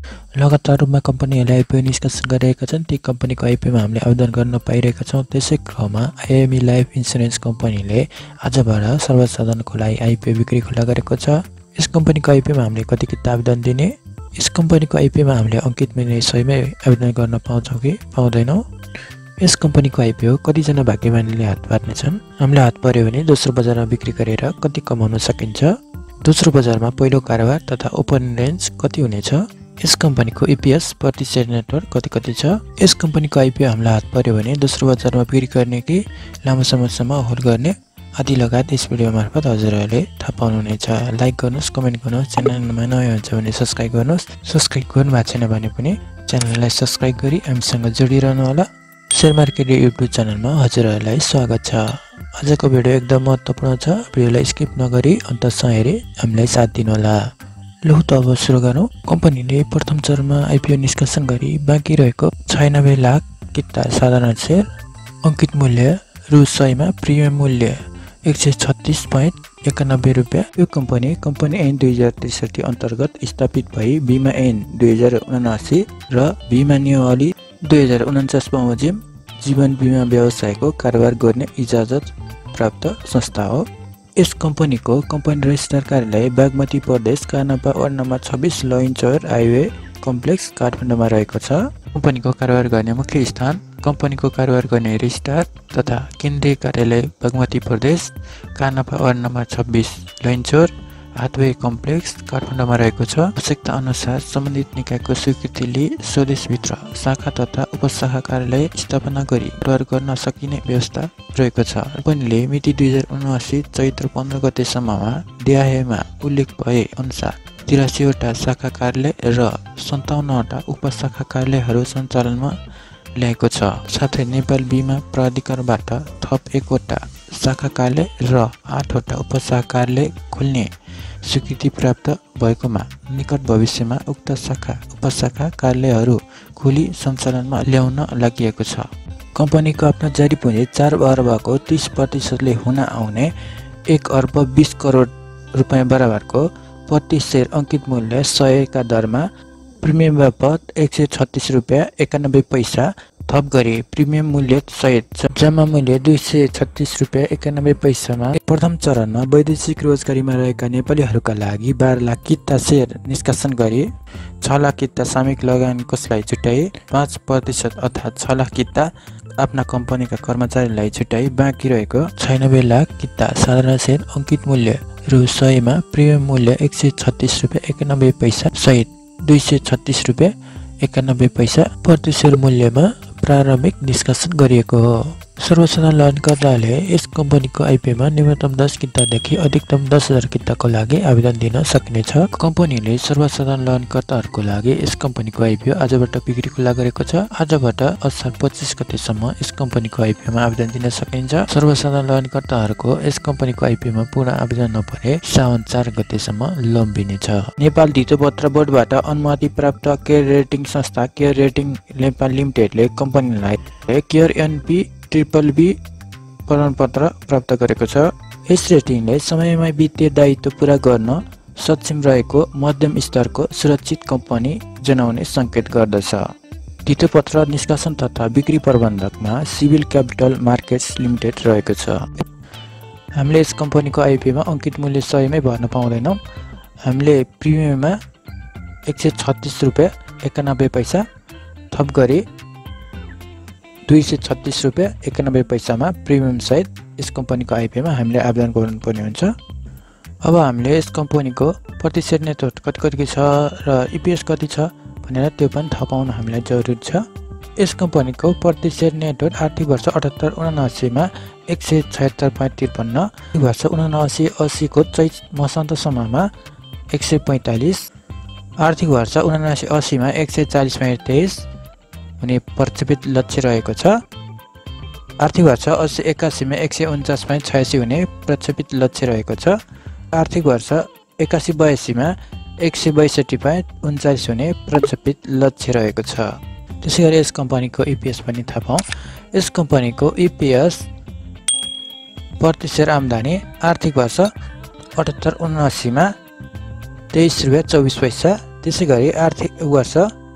लगातार रूपमा कम्पनीहरूले आइपिओ निष्कासन गरिरहेका छन्। ती कम्पनीको आइपिओमा हामीले आवेदन गर्न पाइरहेका छौँ। त्यसै क्रममा आइएमई लाइफ इन्सुरेन्स कम्पनीले आजबाट सर्वसाधारणको लागि आइपिओ बिक्री खुला गरेको छ। यस कम्पनीको आइपिओमा हामीले कति किता आवेदन दिने, यस कम्पनीको आइपिओमा हामीले अंकित मिल्ने सहीमै आवेदन गर्न पाउँछौँ कि पाउँदैनौँ, यस कम्पनीको आइपिओ कतिजना भाग्यमानीले हात पार्नेछन्, हामीलाई हात पर्यो भने दोस्रो बजारमा बिक्री गरेर कति कमाउन सकिन्छ, दोस्रो बजारमा पहिलो कारोबार तथा ओपन रेन्ज कति हुनेछ, यस कम्पनीको इपिएस प्रति सेयर नेटवर्क कति छ, यस कम्पनीको आइपिओ हामीलाई हात पर्यो भने दोस्रो बजारमा बिक्री गर्ने कि लामो समयसम्म होल्ड गर्ने आदि लगायत यस भिडियो मार्फत हजुरहरूले थाहा पाउनुहुनेछ। लाइक गर्नुहोस्, कमेन्ट गर्नुहोस्, च्यानलमा नयाँ हुन्छ भने सब्सक्राइब गर्नुहोस्, सब्सक्राइब गर्नुभएको छैन भने पनि च्यानललाई सब्सक्राइब गरी हामीसँग जोडिरहनु होला। शेयर मार्केट युट्युब च्यानलमा हजुरहरूलाई स्वागत छ। आजको भिडियो एकदम महत्त्वपूर्ण छ, भिडियोलाई स्किप नगरी अन्तसम्म हेरी हामीलाई साथ दिनुहोला। लु त अब सुरु गरौँ। कम्पनीले प्रथम चरणमा आइपिओ निष्कासन गरी बाँकी रहेको 96 लाख किता साधारण सेयर, अंकित मूल्य रु 100 मा प्रिमियम मूल्य 136.91 रुपियाँ। यो कम्पनी ऐन 2063 अन्तर्गत स्थापित भई बीमा ऐन 2079 र बीमा नियमावली 2049 बमोजिम जीवन बीमा व्यवसायको कारोबार गर्ने इजाजत प्राप्त संस्था हो। यस कम्पनीको कम्पनी रजिस्ट्रार कार्यालय बागमती प्रदेश कानापा ward number 26 Lainchaur highway complex काठमाडौँमा रहेको छ। कम्पनीको कारोबार गर्ने मुख्य स्थान, कम्पनीको कारोबार गर्ने रजिस्ट्रार तथा केन्द्रीय कार्यालय बागमती प्रदेश कानापा ward number 26 Lainchaur highway complex काठमाडौँमा रहेको छ। आवश्यकता अनुसार सम्बन्धित निकायको स्वीकृति लिई स्वदेशभित्र शाखा तथा उपशाखा कार्यालय स्थापना गरी कारोबार गर्न सकिने व्यवस्था रहेको छ। कम्पनीले मिति 2079 चैत्र 15 गतेसम्ममा देहायमा उल्लेख भए अनुसार 83 वटा शाखा कार्यालय र 57 वटा उपशाखा कार्यालयहरू सञ्चालनमा ल्याएको छ। साथै नेपाल बीमा प्राधिकरणबाट थप 1 वटा शाखा कार्यालय र 8 वटा उपशाखा कार्यालय खोल्ने स्वीकृति प्राप्त भएकोमा निकट भविष्यमा उक्त शाखा उपशाखा कार्यालयहरू खोली सञ्चालनमा ल्याउन लागि छ। कम्पनीको आफ्नो जारी पुँजी 4 अर्बको 30% हुन आउने 1 अर्ब 20 करोड रुपैयाँ बराबरको प्रति सेयर अंकित मूल्य 100 का दरमा प्रिमियम बापत 136 रुपियाँ 91 पैसा थप गरी प्रिमियम मूल्य 100 जम्मा मूल्य 236 रुपियाँ 91 पैसामा प्रथम चरणमा वैदेशिक रोजगारीमा रहेका नेपालीहरूका लागि 12 लाख किता सेयर निष्कासन गरी 6 लाख किता सामूहिक लगानी कोषलाई छुट्याई 5% अर्थात् 6 लाख किता आफ्ना कम्पनीका कर्मचारीलाई छुट्याई बाँकी रहेको 96 लाख किता साधारण सेयर अंकित मूल्य रु 100 मा प्रिमियम मूल्य 136 रुपियाँ 91 पैसा सहित 236 रुपियाँ 91 पैसा प्रति सेयर मूल्यमा प्रारम्भिक निष्कासन गरिएको हो। सर्वसाधारण लयनकर्ताले यस कम्पनीको आइपिओमा न्यूनतम 10 कितादेखि अधिकतम 10,000 किताको लागि आवेदन दिन सकिनेछ। कम्पनीले सर्वसाधारण लयनकर्ताहरूको लागि यस कम्पनीको आइपिओ आजबाट बिक्री खुला गरेको छ। आजबाट असार 25 गतेसम्म यस कम्पनीको आइपिओमा आवेदन दिन सकिन्छ। सर्वसाधारण लयनकर्ताहरूको यस कम्पनीको आइपिओमा पूर्ण आवेदन नपरे साउन 4 गतेसम्म लम्बिनेछ। नेपाल धितोपत्र बोर्डबाट अनुमति प्राप्त केयर रेटिङ संस्था केयर रेटिङ नेपाल लिमिटेडले कम्पनीलाई केयर एनपी BBB प्रमाणपत्र प्राप्त गरेको छ। यस रेटिङले समयमा वित्तीय दायित्व पूरा गर्न सक्षम रहेको मध्यम स्तरको सुरक्षित कम्पनी जनाउने संकेत गर्दछ। धितोपत्र निष्कासन तथा बिक्री प्रबन्धकमा सिभिल क्यापिटल मार्केट्स लिमिटेड रहेको छ। हामीले यस कम्पनीको आइपिओमा अंकित मूल्य 100 मै भर्न पाउँदैनौँ। हामीले प्रिमियममा 136 रुपियाँ 91 पैसा थप गरी 236 रुपियाँ 91 पैसामा प्रिमियम सहित यस कम्पनीको आइपिओमा हामीले आवेदन गर्नुपर्ने हुन्छ। अब हामीले यस कम्पनीको प्रति सेयर नेटवर्क कति छ र इपिएस कति छ भनेर त्यो पनि थाहा पाउन हामीलाई जरुरी छ। यस कम्पनीको प्रति सेयर नेटवर्क आर्थिक वर्ष 78-79 मा 176.53, वर्ष 79-80 को चैत मसान्तसम्ममा 145, आर्थिक वर्ष 79-80 मा 140.23 हुने प्रक्षेपित लक्ष्य रहेको छ। आर्थिक वर्ष 80-81 मा 149.86 हुने प्रक्षेपित लक्ष्य रहेको छ। आर्थिक वर्ष 81-82 मा 162.39 हुने प्रक्षेपित लक्ष्य रहेको छ। त्यसैगरी यस कम्पनीको इपिएस पनि थाहा पाऊँ। यस कम्पनीको इपिएस प्रति सेयर आम्दानी आर्थिक वर्ष 78-79 मा 23 रुपियाँ 24 पैसा त्यसैगरी आर्थिक वर्ष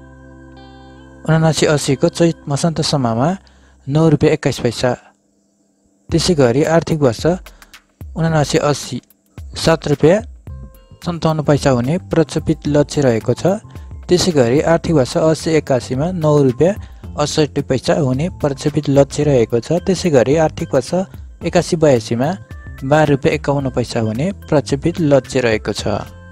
79-80 को चैत मसान्तसम्ममा 9 रुपैयाँ 21 पैसा। त्यसैगरी आर्थिक वर्ष 79-80 7 रुपैयाँ 57 पैसा हुने प्रक्षेपित लक्ष्य रहेको छ। त्यसैगरी आर्थिक वर्ष 80-81 मा 9 रुपैयाँ 68 पैसा हुने प्रक्षेपित लक्ष्य रहेको छ। त्यसैगरी आर्थिक वर्ष 81-82 मा 12 रुपैयाँ 51 पैसा हुने प्रक्षेपित लक्ष्य रहेको छ।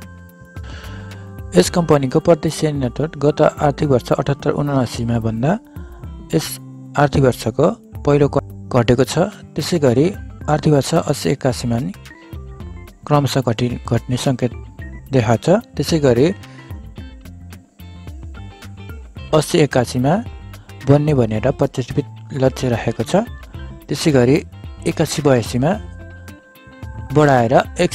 यस कम्पनीको प्रति सेयर नेटवर्थ गत आर्थिक वर्ष 78-79 मा भन्दा यस आर्थिक वर्षको पहिलो घटेको छ। त्यसैगरी आर्थिक वर्ष 80-81 मा क्रमशः घट्ने सङ्केत देखाउँछ। त्यसैगरी 80-81 मा बन्ने भनेर प्रक्षेपित लक्ष्य राखेको छ। त्यसैगरी 81-82 मा बढाएर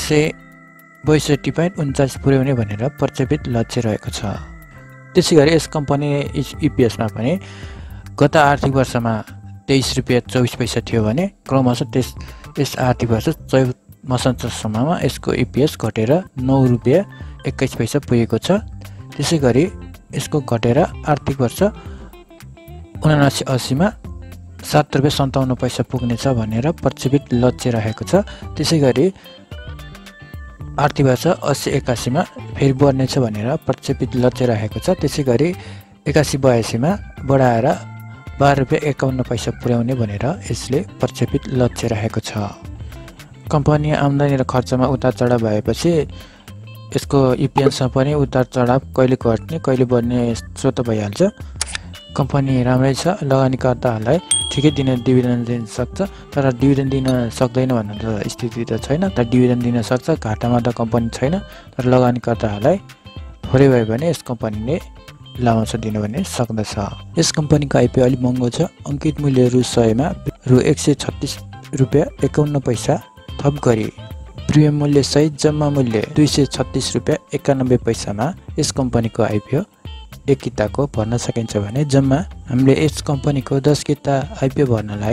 162.49 पुर्याउने भनेर प्रक्षेपित लक्ष्य रहेको छ। त्यसैगरी यस कम्पनी इपिएसमा पनि गत आर्थिक वर्षमा 23 रुपैयाँ 24 पैसा थियो भने क्रमशः यस आर्थिक वर्ष चैत मसान्तसम्ममा यसको इपिएस घटेर 9 रुपैयाँ 21 पैसा पुगेको छ। त्यसैगरी यसको घटेर आर्थिक वर्ष 79-80 मा 7 रुपैयाँ 57 पैसा पुग्नेछ भनेर प्रक्षेपित लक्ष्य राखेको छ। त्यसैगरी आर्थिक वर्ष 80-81 मा फेरि बढ्नेछ भनेर प्रक्षेपित लक्ष्य राखेको छ। त्यसैगरी 81-82 मा बढाएर 12 रुपैयाँ 51 पैसा पुर्याउने भनेर यसले प्रक्षेपित लक्ष्य राखेको छ। कम्पनी आम्दानी र खर्चमा उतार चढाव भएपछि यसको इपिएसमा पनि उतार चढाव कहिले घट्ने कहिले बढ्ने स्रोत भइहाल्छ। कम्पनी राम्रै छ, लगानीकर्ताहरूलाई ठिकै दिन डिभिडेन्ड दिन सक्छ, तर डिभिडेन्ड दिन सक्दैन भन्ने त स्थिति त छैन। तर डिभिडेन्ड दिन सक्छ, घाटामा त कम्पनी छैन, तर लगानीकर्ताहरूलाई थोरै भयो भने यस कम्पनीले लाभांश दिनु भने सक्दछ। यस कम्पनीको आइपिओ अलिक महँगो छ। अंकित मूल्य रु 100 मा रु 136 रुपैयाँ 51 पैसा थप गरी प्रिमियम मूल्य सहित जम्मा मूल्य 236 रुपैयाँ 91 पैसामा यस कम्पनीको आइपिओ एक किताको भर्न सकिन्छ भने जम्मा हामीले यस कम्पनीको 10 किता आइपिओ भर्नलाई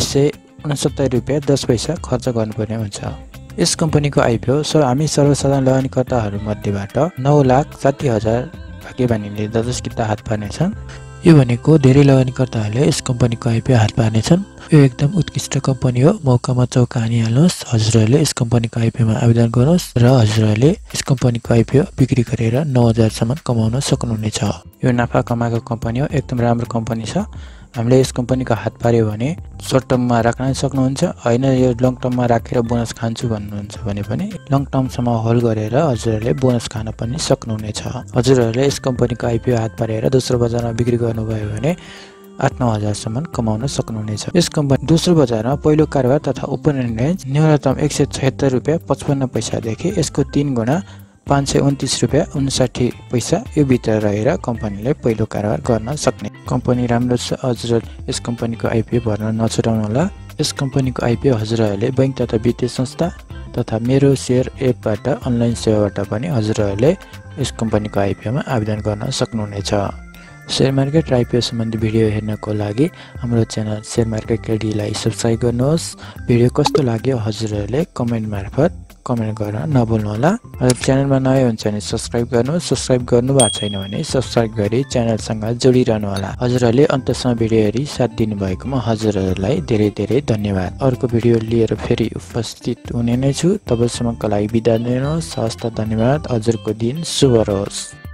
2369 रुपैयाँ 10 पैसा खर्च गर्नुपर्ने हुन्छ। यस कम्पनीको आइपिओ हामी सर्वसाधारण लगानीकर्ताहरू मध्येबाट 9,60,000 भाग्यमानीले 10 किता हात पार्नेछन्। यो भनेको धेरै लगानीकर्ताहरूले यस कम्पनीको आइपिओ हात पार्नेछन्। यो एकदम उत्कृष्ट कम्पनी हो। मौकामा चौका हानिहाल्नुहोस्। हजुरहरूले यस कम्पनीको आइपिओमा आवेदन गर्नुहोस् र हजुरहरूले यस कम्पनीको आइपिओ बिक्री गरेर 9,000 सम्म कमाउन सक्नुहुनेछ। यो नाफा कमाएको कम्पनी हो, एकदम राम्रो कम्पनी छ। हामीले यस कम्पनीको हात पार्यो भने सर्ट टर्ममा राख्न सक्नुहुन्छ, हैन यो लङ टर्ममा राखेर बोनस खान्छु भन्नुहुन्छ भने पनि लङ टर्मसम्म होल्ड गरेर हजुरहरूले बोनस खान पनि सक्नुहुनेछ। हजुरहरूले यस कम्पनीको आइपिओ हात पारेर दोस्रो बजारमा बिक्री गर्नुभयो भने 8-9,000 सम्म कमाउन सक्नुहुनेछ। यस कम्पनी दोस्रो बजारमा पहिलो कारोबार तथा ओपनिङ रेन्ज न्यूनतम 176 रुपैयाँ 55 पैसादेखि यसको 3 गुणा 529 रुपैयाँ 59 पैसा यो भित्र रहेर कम्पनीले पहिलो कारोबार गर्न सक्ने कम्पनी राम्रो छ। हजुर यस कम्पनीको आइपिओ भर्न नछुटाउनु होला। यस कम्पनीको आइपिओ हजुरहरूले बैंक तथा वित्तीय संस्था तथा मेरो शेयर एपबाट अनलाइन सेवाबाट पनि हजुरहरूले यस कम्पनीको आइपिओमा आवेदन गर्न सक्नुहुनेछ। शेयर मार्केट र आइपिओ सम्बन्धी भिडियो हेर्नको लागि हाम्रो च्यानल शेयर मार्केट केडीलाई सब्स्क्राइब गर्नुहोस्। भिडियो कस्तो लाग्यो हजुरहरूले कमेन्ट मार्फत कमेन्ट गर्न नभुल्नुहोला। च्यानलमा नयाँ हुन्छ भने सब्स्क्राइब गर्नुहोस्। सब्स्क्राइब गर्नुभएको छैन भने सब्स्क्राइब गरी च्यानलसँग जोडिरहनु होला। हजुरहरूले अन्तसम्म भिडियो हेरी साथ दिनुभएकोमा हजुरहरूलाई धेरै धेरै धन्यवाद। अर्को भिडियो लिएर फेरि उपस्थित हुने नै छु। तबसम्मको लागि बिदा दिनुहोस्। हस्त धन्यवाद। हजुरको दिन शुभ रहोस्।